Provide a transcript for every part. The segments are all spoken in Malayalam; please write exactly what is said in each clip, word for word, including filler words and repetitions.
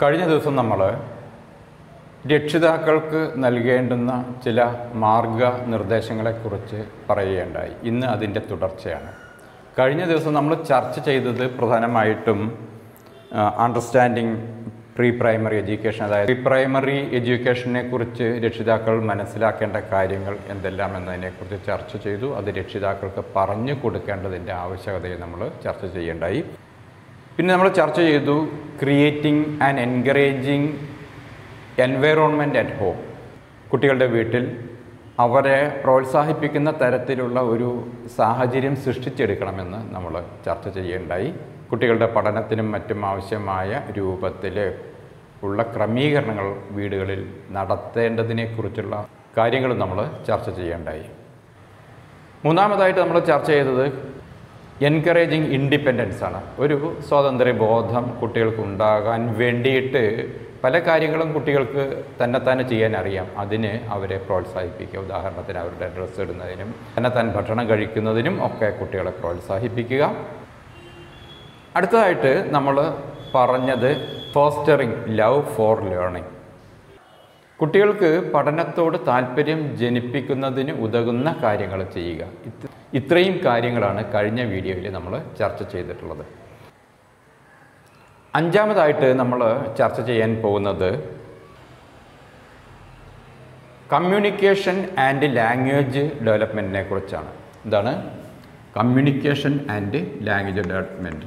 കഴിഞ്ഞ ദിവസം നമ്മൾ രക്ഷിതാക്കൾക്ക് നൽകേണ്ടുന്ന ചില മാർഗനിർദ്ദേശങ്ങളെക്കുറിച്ച് പറയുകയുണ്ടായി. ഇന്ന് അതിൻ്റെ തുടർച്ചയാണ്. കഴിഞ്ഞ ദിവസം നമ്മൾ ചർച്ച ചെയ്തത് പ്രധാനമായിട്ടും അണ്ടർസ്റ്റാൻഡിങ് പ്രീ പ്രൈമറി എഡ്യൂക്കേഷൻ, അതായത് പ്രീ പ്രൈമറി എഡ്യൂക്കേഷനെ കുറിച്ച് രക്ഷിതാക്കൾ മനസ്സിലാക്കേണ്ട കാര്യങ്ങൾ എന്തെല്ലാം എന്നതിനെക്കുറിച്ച് ചർച്ച ചെയ്തു. അത് രക്ഷിതാക്കൾക്ക് പറഞ്ഞു കൊടുക്കേണ്ടതിൻ്റെ ആവശ്യകതയെ നമ്മൾ ചർച്ച ചെയ്യേണ്ടായി. പിന്നെ നമ്മൾ ചർച്ച ചെയ്തു creating and encouraging environment at home. കുട്ടികളുടെ വീട്ടിൽ അവരെ പ്രോത്സാഹിപ്പിക്കുന്ന തരത്തിലുള്ള ഒരു സാഹചര്യം സൃഷ്ടിച്ചെടുക്കണമെന്ന് നമ്മൾ ചർച്ച ചെയ്യേണ്ടായി. കുട്ടികളുടെ പഠനത്തിനും മറ്റും ആവശ്യമായ രൂപത്തിൽ ഉള്ള ക്രമീകരണങ്ങൾ വീടുകളിൽ നടത്തേണ്ടതിനെക്കുറിച്ചുള്ള കാര്യങ്ങളും നമ്മൾ ചർച്ച ചെയ്യേണ്ടായി. മൂന്നാമതായിട്ട് നമ്മൾ ചർച്ച ചെയ്തത് എൻകറേജിങ് ഇൻഡിപെൻഡൻസ് ആണ്. ഒരു സ്വാതന്ത്ര്യ ബോധം കുട്ടികൾക്ക് ഉണ്ടാകാൻ വേണ്ടിയിട്ട് പല കാര്യങ്ങളും കുട്ടികൾക്ക് തന്നെത്താനെ ചെയ്യാൻ അറിയാം. അതിന് അവരെ പ്രോത്സാഹിപ്പിക്കുക. ഉദാഹരണത്തിന് അവരുടെ ഡ്രസ്സ് ഇടുന്നതിനും തന്നെത്താൻ ഭക്ഷണം കഴിക്കുന്നതിനും ഒക്കെ കുട്ടികളെ പ്രോത്സാഹിപ്പിക്കുക. അടുത്തതായിട്ട് നമ്മൾ പറഞ്ഞത് ഫോസ്റ്ററിങ് ലവ് ഫോർ ലേണിംഗ്. കുട്ടികൾക്ക് പഠനത്തോട് താല്പര്യം ജനിപ്പിക്കുന്നതിന് ഉതകുന്ന കാര്യങ്ങൾ ചെയ്യുക. ഇത്രയും കാര്യങ്ങളാണ് കഴിഞ്ഞ വീഡിയോയിൽ നമ്മൾ ചർച്ച ചെയ്തിട്ടുള്ളത്. അഞ്ചാമതായിട്ട് നമ്മൾ ചർച്ച ചെയ്യാൻ പോകുന്നത് കമ്മ്യൂണിക്കേഷൻ ആൻഡ് ലാംഗ്വേജ് ഡെവലപ്മെൻറ്റിനെ കുറിച്ചാണ്. എന്താണ് കമ്മ്യൂണിക്കേഷൻ ആൻഡ് ലാംഗ്വേജ് ഡെവലപ്മെൻറ്റ്?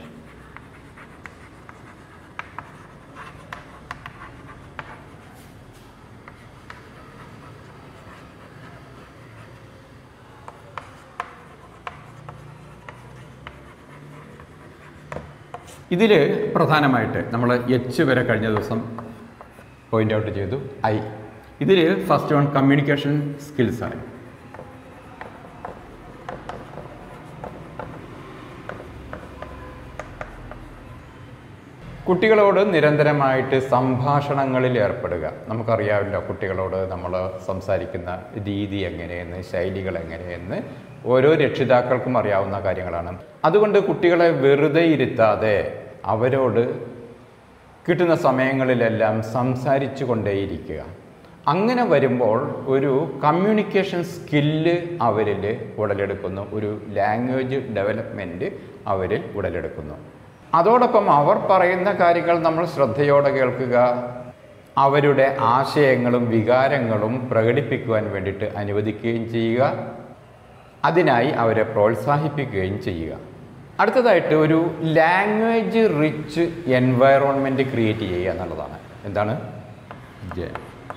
ഇതിൽ പ്രധാനമായിട്ട് നമ്മൾ എച്ച് വരെ കഴിഞ്ഞ ദിവസം പോയിൻ്റ് ഔട്ട് ചെയ്തു. ഐ ഇതിൽ ഫസ്റ്റ് വൺ കമ്മ്യൂണിക്കേഷൻ സ്കിൽസാണ്. കുട്ടികളോട് നിരന്തരമായിട്ട് സംഭാഷണങ്ങളിൽ ഏർപ്പെടുക. നമുക്കറിയാമല്ലോ കുട്ടികളോട് നമ്മൾ സംസാരിക്കുന്ന രീതി എങ്ങനെയെന്ന്, ശൈലികൾ എങ്ങനെയെന്ന് ഓരോ രക്ഷിതാക്കൾക്കും അറിയാവുന്ന കാര്യങ്ങളാണ്. അതുകൊണ്ട് കുട്ടികളെ വെറുതെ ഇരുത്താതെ അവരോട് കിട്ടുന്ന സമയങ്ങളിലെല്ലാം സംസാരിച്ചു കൊണ്ടേയിരിക്കുക. അങ്ങനെ വരുമ്പോൾ ഒരു കമ്മ്യൂണിക്കേഷൻ സ്കില്ല് അവരിൽ ഉടലെടുക്കുന്നു, ഒരു ലാംഗ്വേജ് ഡെവലപ്മെൻറ്റ് അവരിൽ ഉടലെടുക്കുന്നു. അതോടൊപ്പം അവർ പറയുന്ന കാര്യങ്ങൾ നമ്മൾ ശ്രദ്ധയോടെ കേൾക്കുക, അവരുടെ ആശയങ്ങളും വികാരങ്ങളും പ്രകടിപ്പിക്കുവാൻ വേണ്ടിയിട്ട് അനുവദിക്കുകയും ചെയ്യുക, അതിനായി അവരെ പ്രോത്സാഹിപ്പിക്കുകയും ചെയ്യുക. അടുത്തതായിട്ട് ഒരു ലാംഗ്വേജ് റിച്ച് എൻവയറോൺമെൻറ്റ് ക്രിയേറ്റ് ചെയ്യുക എന്നുള്ളതാണ്. എന്താണ് ജെ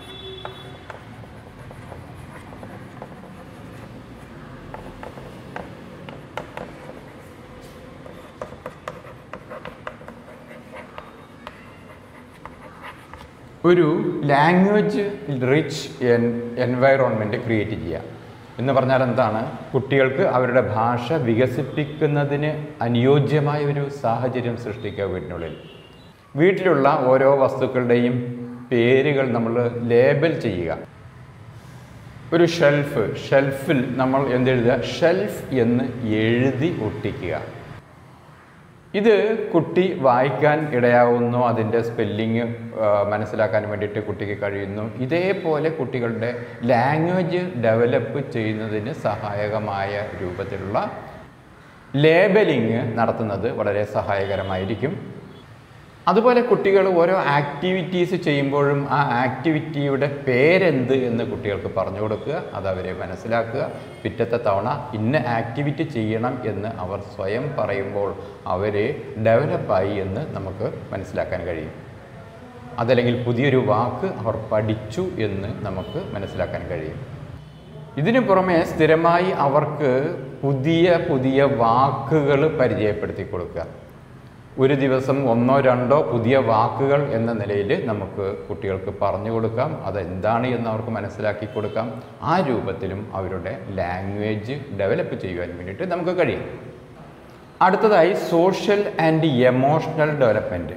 ഒരു ലാംഗ്വേജ് റിച്ച് എൻ എൻവയറോൺമെൻറ്റ് ക്രിയേറ്റ് ചെയ്യുക എന്ന് പറഞ്ഞാൽ എന്താണ്? കുട്ടികൾക്ക് അവരുടെ ഭാഷ വികസിപ്പിക്കുന്നതിന് അനുയോജ്യമായ ഒരു സാഹചര്യം സൃഷ്ടിക്കുക. വീട്ടിനുള്ളിൽ വീട്ടിലുള്ള ഓരോ വസ്തുക്കളുടെയും പേരുകൾ നമ്മൾ ലേബൽ ചെയ്യുക. ഒരു ഷെൽഫ്, ഷെൽഫിൽ നമ്മൾ എന്തെഴുതുക? ഷെൽഫ് എന്ന് എഴുതി ഒട്ടിക്കുക. ഇത് കുട്ടി വായിക്കാൻ ഇടയാവുന്നു, അതിൻ്റെ സ്പെല്ലിങ് മനസ്സിലാക്കാൻ വേണ്ടിയിട്ട് കുട്ടിക്ക് കഴിയുന്നു. ഇതേപോലെ കുട്ടികളുടെ ലാംഗ്വേജ് ഡെവലപ്പ് ചെയ്യുന്നതിന് സഹായകമായ രൂപത്തിലുള്ള ലേബലിങ് നടത്തുന്നത് വളരെ സഹായകരമായിരിക്കും. അതുപോലെ കുട്ടികൾ ഓരോ ആക്ടിവിറ്റീസ് ചെയ്യുമ്പോഴും ആ ആക്ടിവിറ്റിയുടെ പേരെന്ത് എന്ന് കുട്ടികൾക്ക് പറഞ്ഞു കൊടുക്കുക, അതവരെ മനസ്സിലാക്കുക. പിറ്റത്തെ തവണ ഇന്ന ആക്ടിവിറ്റി ചെയ്യണം എന്ന് അവർ സ്വയം പറയുമ്പോൾ അവർ ഡെവലപ്പായി എന്ന് നമുക്ക് മനസ്സിലാക്കാൻ കഴിയും. അതല്ലെങ്കിൽ പുതിയൊരു വാക്ക് അവർ പഠിച്ചു എന്ന് നമുക്ക് മനസ്സിലാക്കാൻ കഴിയും. ഇതിനു പുറമെ സ്ഥിരമായി അവർക്ക് പുതിയ പുതിയ വാക്കുകൾ പരിചയപ്പെടുത്തി കൊടുക്കുക. ഒരു ദിവസം ഒന്നോ രണ്ടോ പുതിയ വാക്കുകൾ എന്ന നിലയിൽ നമുക്ക് കുട്ടികൾക്ക് പറഞ്ഞു കൊടുക്കാം. അതെന്താണ് എന്ന് അവർക്ക് മനസ്സിലാക്കി കൊടുക്കാം. ആ രൂപത്തിലും അവരുടെ ലാംഗ്വേജ് ഡെവലപ്പ് ചെയ്യുവാൻ വേണ്ടിയിട്ട് നമുക്ക് കഴിയും. അടുത്തതായി social and emotional development.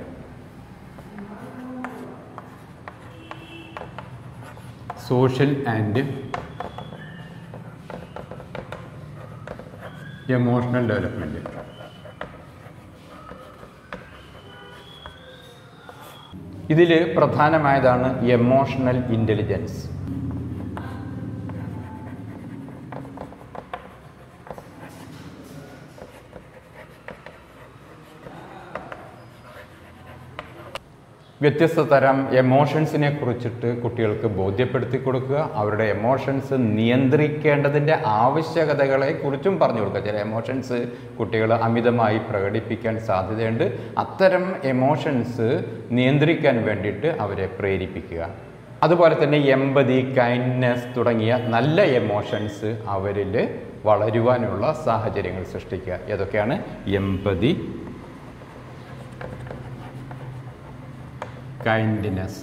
Social and emotional development. ഇതിൽ പ്രധാനമായതാണ് എമോഷണൽ ഇൻ്റലിജൻസ്. വ്യത്യസ്ത തരം എമോഷൻസിനെ കുറിച്ചിട്ട് കുട്ടികൾക്ക് ബോധ്യപ്പെടുത്തി കൊടുക്കുക, അവരുടെ എമോഷൻസ് നിയന്ത്രിക്കേണ്ടതിൻ്റെ ആവശ്യകതകളെ കുറിച്ചും പറഞ്ഞു കൊടുക്കുക. ചില എമോഷൻസ് കുട്ടികൾ അമിതമായി പ്രകടിപ്പിക്കാൻ സാധ്യതയുണ്ട്. അത്തരം എമോഷൻസ് നിയന്ത്രിക്കാൻ വേണ്ടിയിട്ട് അവരെ പ്രേരിപ്പിക്കുക. അതുപോലെ തന്നെ എമ്പതി, കൈൻഡ്നെസ് തുടങ്ങിയ നല്ല എമോഷൻസ് അവരിൽ വളരുവാനുള്ള സാഹചര്യങ്ങൾ സൃഷ്ടിക്കുക. ഏതൊക്കെയാണ്? എമ്പതി, കൈൻഡ്നെസ്.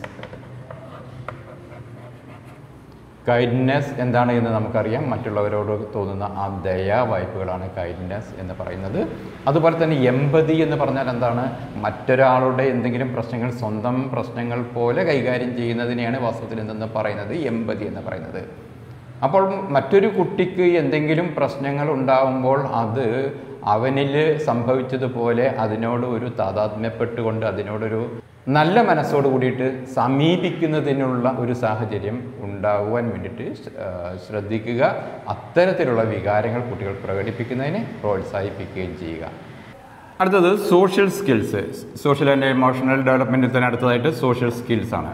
കൈൻഡ്നെസ് എന്താണ് എന്ന് നമുക്കറിയാം. മറ്റുള്ളവരോട് തോന്നുന്ന ആ ദയാ വായ്പകളാണ് കൈൻഡ്നെസ് എന്ന് പറയുന്നത്. അതുപോലെ തന്നെ എമ്പതി എന്ന് പറഞ്ഞാൽ എന്താണ്? മറ്റൊരാളുടെ എന്തെങ്കിലും പ്രശ്നങ്ങൾ സ്വന്തം പ്രശ്നങ്ങൾ പോലെ കൈകാര്യം ചെയ്യുന്നതിനെയാണ് വാസ്തവത്തിൽ എന്തെന്ന് പറയുന്നത് എമ്പതി എന്ന് പറയുന്നത്. അപ്പോൾ മറ്റൊരു കുട്ടിക്ക് എന്തെങ്കിലും പ്രശ്നങ്ങൾ ഉണ്ടാകുമ്പോൾ അത് അവനിൽ സംഭവിച്ചതുപോലെ അതിനോട് ഒരു താതാത്മ്യപ്പെട്ടുകൊണ്ട് അതിനോടൊരു നല്ല മനസ്സോട് കൂടിയിട്ട് സമീപിക്കുന്നതിനുള്ള ഒരു സാഹചര്യം ഉണ്ടാകുവാൻ വേണ്ടിയിട്ട് ശ്രദ്ധിക്കുക. അത്തരത്തിലുള്ള വികാരങ്ങൾ കുട്ടികൾ പ്രകടിപ്പിക്കുന്നതിനെ പ്രോത്സാഹിപ്പിക്കുകയും ചെയ്യുക. അടുത്തത് social skills. Social and emotional ഡെവലപ്മെൻറ്റിൽ തന്നെ അടുത്തതായിട്ട് സോഷ്യൽ സ്കിൽസ് ആണ്.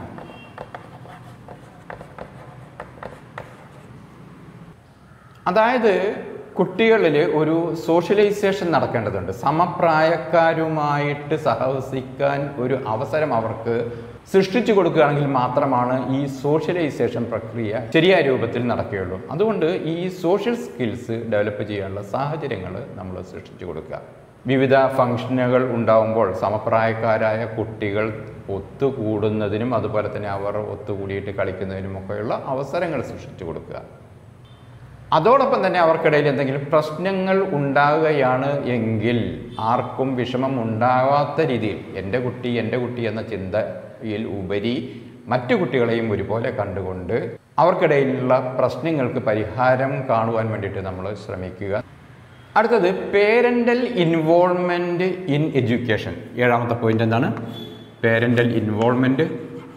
അതായത് കുട്ടികളിൽ ഒരു സോഷ്യലൈസേഷൻ നടക്കേണ്ടതുണ്ട്. സമപ്രായക്കാരുമായിട്ട് സഹവസിക്കാൻ ഒരു അവസരം അവർക്ക് സൃഷ്ടിച്ചു കൊടുക്കുകയാണെങ്കിൽ മാത്രമാണ് ഈ സോഷ്യലൈസേഷൻ പ്രക്രിയ ശരിയായ രൂപത്തിൽ നടക്കുകയുള്ളൂ. അതുകൊണ്ട് ഈ സോഷ്യൽ സ്കിൽസ് ഡെവലപ്പ് ചെയ്യാനുള്ള സാഹചര്യങ്ങൾ നമ്മൾ സൃഷ്ടിച്ചു കൊടുക്കുക. വിവിധ ഫംഗ്ഷനുകൾ ഉണ്ടാകുമ്പോൾ സമപ്രായക്കാരായ കുട്ടികൾ ഒത്തുകൂടുന്നതിനും അതുപോലെ തന്നെ അവർ ഒത്തുകൂടിയിട്ട് കളിക്കുന്നതിനുമൊക്കെയുള്ള അവസരങ്ങൾ സൃഷ്ടിച്ചു കൊടുക്കുക. അതോടൊപ്പം തന്നെ അവർക്കിടയിൽ എന്തെങ്കിലും പ്രശ്നങ്ങൾ ഉണ്ടാകുകയാണ് എങ്കിൽ ആർക്കും വിഷമം ഉണ്ടാകാത്ത രീതിയിൽ എൻ്റെ കുട്ടി എൻ്റെ കുട്ടി എന്ന ചിന്തയിൽ ഉപരി മറ്റു കുട്ടികളെയും ഒരുപോലെ കണ്ടുകൊണ്ട് അവർക്കിടയിലുള്ള പ്രശ്നങ്ങൾക്ക് പരിഹാരം കാണുവാൻ വേണ്ടിയിട്ട് നമ്മൾ ശ്രമിക്കുക. അടുത്തത് പേരൻ്റൽ ഇൻവോൾവ്മെൻറ്റ് ഇൻ എഡ്യൂക്കേഷൻ. ഏഴാമത്തെ പോയിന്റ് എന്താണ്? Parental involvement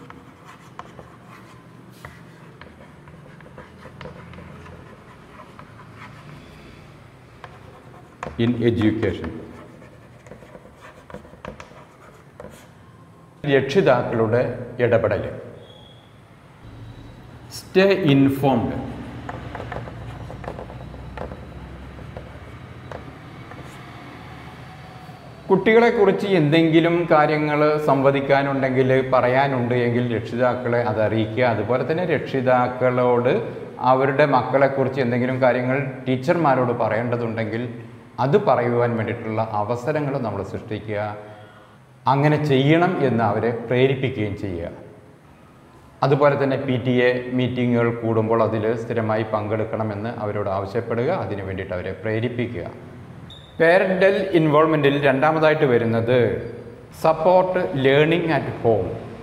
in education. രക്ഷിതാക്കളുടെ ഇടപെടൽ. Stay informed. കുട്ടികളെക്കുറിച്ച് എന്തെങ്കിലും കാര്യങ്ങൾ സംവദിക്കാനുണ്ടെങ്കിൽ പറയാനുണ്ട് എങ്കിൽ രക്ഷിതാക്കളെ അത് അറിയിക്കുക. അതുപോലെ തന്നെ രക്ഷിതാക്കളോട് അവരുടെ മക്കളെക്കുറിച്ച് എന്തെങ്കിലും കാര്യങ്ങൾ ടീച്ചർമാരോട് പറയേണ്ടതുണ്ടെങ്കിൽ അത് പറയുവാൻ വേണ്ടിയിട്ടുള്ള അവസരങ്ങൾ നമ്മൾ സൃഷ്ടിക്കുക. അങ്ങനെ ചെയ്യണം എന്ന് അവരെ പ്രേരിപ്പിക്കുകയും ചെയ്യുക. അതുപോലെ തന്നെ പി ടി എ മീറ്റിങ്ങുകൾ കൂടുമ്പോൾ അതിൽ സ്ഥിരമായി പങ്കെടുക്കണമെന്ന് അവരോട് ആവശ്യപ്പെടുക. അതിനു വേണ്ടിയിട്ട് അവരെ പ്രേരിപ്പിക്കുക. പേരൻ്റൽ ഇൻവോൾവ്മെൻറ്റിൽ രണ്ടാമതായിട്ട് വരുന്നത് support learning at home.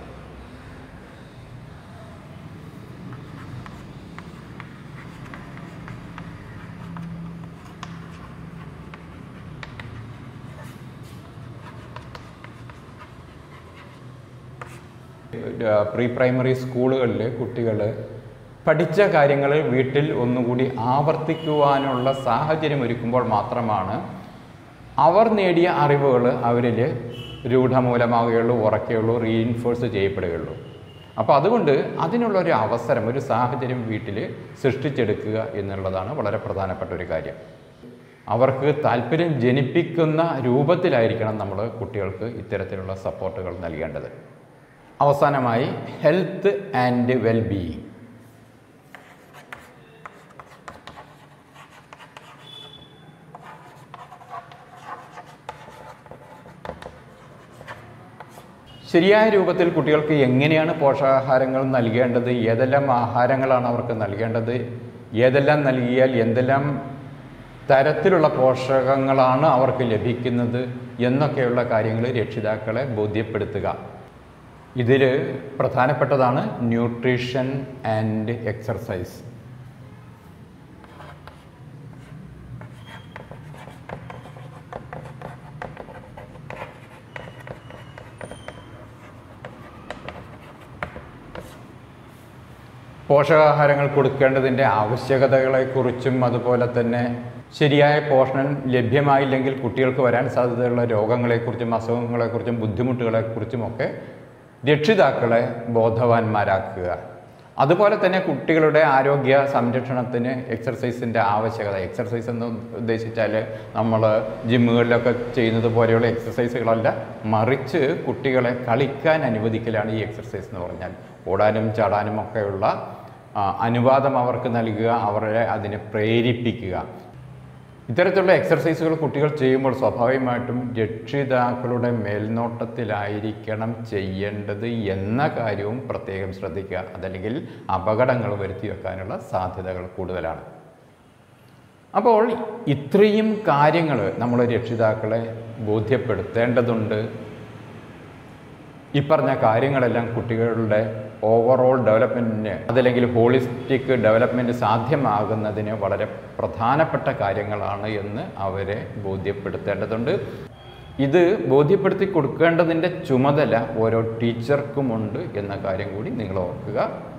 Pre primary സ്കൂളുകളിൽ കുട്ടികൾ പഠിച്ച കാര്യങ്ങൾ വീട്ടിൽ ഒന്നുകൂടി ആവർത്തിക്കുവാനുള്ള സാഹചര്യം ഒരുക്കുമ്പോൾ മാത്രമാണ് അവർ നേടിയ അറിവുകൾ അവരിൽ രൂഢമൂലമാവുകയുള്ളൂ, ഉറക്കുകയുള്ളൂ, റീഇൻഫോഴ്സ് ചെയ്യപ്പെടുകയുള്ളൂ. അപ്പോൾ അതുകൊണ്ട് അതിനുള്ളൊരു അവസരം, ഒരു സാഹചര്യം വീട്ടിൽ സൃഷ്ടിച്ചെടുക്കുക എന്നുള്ളതാണ് വളരെ പ്രധാനപ്പെട്ട ഒരു കാര്യം. അവർക്ക് താല്പര്യം ജനിപ്പിക്കുന്ന രൂപത്തിലായിരിക്കണം നമ്മൾ കുട്ടികൾക്ക് ഇത്തരത്തിലുള്ള സപ്പോർട്ടുകൾ നൽകേണ്ടത്. അവസാനമായി ഹെൽത്ത് ആൻഡ് വെൽബീയിങ്. ശരിയായ രൂപത്തിൽ കുട്ടികൾക്ക് എങ്ങനെയാണ് പോഷകാഹാരങ്ങൾ നൽകേണ്ടത്, ഏതെല്ലാം ആഹാരങ്ങളാണ് അവർക്ക് നൽകേണ്ടത്, ഏതെല്ലാം നൽകിയാൽ എന്തെല്ലാം തരത്തിലുള്ള പോഷകങ്ങളാണ് അവർക്ക് ലഭിക്കുന്നത് എന്നൊക്കെയുള്ള കാര്യങ്ങൾ രക്ഷിതാക്കളെ ബോധ്യപ്പെടുത്തുക. ഇതിൽ പ്രധാനപ്പെട്ടതാണ് ന്യൂട്രീഷൻ ആൻഡ് എക്സർസൈസ്. പോഷകാഹാരങ്ങൾ കൊടുക്കേണ്ടതിൻ്റെ ആവശ്യകതകളെക്കുറിച്ചും അതുപോലെ തന്നെ ശരിയായ പോഷണം ലഭ്യമായില്ലെങ്കിൽ കുട്ടികൾക്ക് വരാൻ സാധ്യതയുള്ള രോഗങ്ങളെക്കുറിച്ചും അസുഖങ്ങളെക്കുറിച്ചും ബുദ്ധിമുട്ടുകളെക്കുറിച്ചുമൊക്കെ രക്ഷിതാക്കളെ ബോധവാന്മാരാക്കുക. അതുപോലെ തന്നെ കുട്ടികളുടെ ആരോഗ്യ സംരക്ഷണത്തിന് എക്സർസൈസിൻ്റെ ആവശ്യകത. എക്സർസൈസ് എന്ന് ഉദ്ദേശിച്ചാൽ നമ്മൾ ജിമ്മുകളിലൊക്കെ ചെയ്യുന്നത് പോലെയുള്ള എക്സർസൈസുകളല്ല, മറിച്ച് കുട്ടികളെ കളിക്കാൻ അനുവദിക്കലാണ് ഈ എക്സർസൈസ് എന്ന് പറഞ്ഞാൽ. ഓടാനും ചാടാനും ഒക്കെയുള്ള അനുവാദം അവർക്ക് നൽകുക, അവരെ അതിനെ പ്രേരിപ്പിക്കുക. ഇത്തരത്തിലുള്ള എക്സർസൈസുകൾ കുട്ടികൾ ചെയ്യുമ്പോൾ സ്വാഭാവികമായിട്ടും രക്ഷിതാക്കളുടെ മേൽനോട്ടത്തിലായിരിക്കണം ചെയ്യേണ്ടത് എന്ന കാര്യവും പ്രത്യേകം ശ്രദ്ധിക്കുക. അതല്ലെങ്കിൽ അപകടങ്ങൾ വരുത്തി വെക്കാനുള്ള സാധ്യതകൾ കൂടുതലാണ്. അപ്പോൾ ഇത്രയും കാര്യങ്ങൾ നമ്മൾ രക്ഷിതാക്കളെ ബോധ്യപ്പെടുത്തേണ്ടതുണ്ട്. ഈ പറഞ്ഞ കാര്യങ്ങളെല്ലാം കുട്ടികളുടെ ഓവറോൾ ഡെവലപ്മെൻറ്റിന് അതല്ലെങ്കിൽ ഹോളിസ്റ്റിക് ഡെവലപ്മെൻറ്റ് സാധ്യമാകുന്നതിന് വളരെ പ്രധാനപ്പെട്ട കാര്യങ്ങളാണ് എന്ന് അവരെ ബോധ്യപ്പെടുത്തേണ്ടതുണ്ട്. ഇത് ബോധ്യപ്പെടുത്തി കൊടുക്കേണ്ടതിൻ്റെ ചുമതല ഓരോ ടീച്ചർക്കുമുണ്ട് എന്ന കാര്യം കൂടി നിങ്ങൾ ഓർക്കുക.